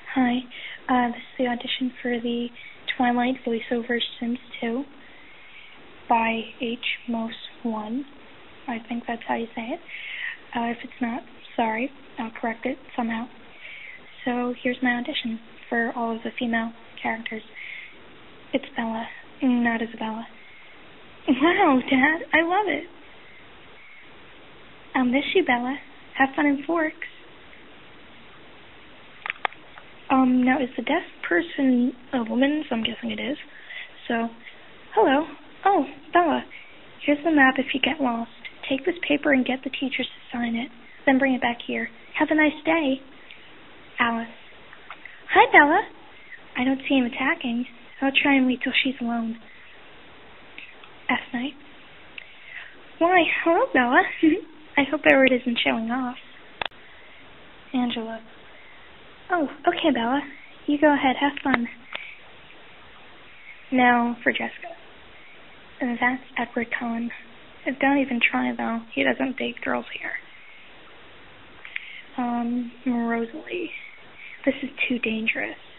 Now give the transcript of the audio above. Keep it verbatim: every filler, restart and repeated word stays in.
Hi, uh, this is the audition for the Twilight voiceover Sims two by H Mos one. I think that's how you say it. Uh, if it's not, sorry, I'll correct it somehow. So here's my audition for all of the female characters. It's Bella, not Isabella. Wow, Dad, I love it. I'll miss you, Bella. Have fun in Forks. Um, now, is the deaf person a woman? So I'm guessing it is. So, hello. Oh, Bella, here's the map if you get lost. Take this paper and get the teachers to sign it. Then bring it back here. Have a nice day. Alice. Hi, Bella. I don't see him attacking. I'll try and wait till she's alone. F night. Why, hello, Bella. I hope Edward isn't showing off. Angela. Oh, okay, Bella. You go ahead, have fun. Now for Jessica. And that's Edward Cohen. Don't even try, though. He doesn't date girls here. Um, Rosalie. This is too dangerous.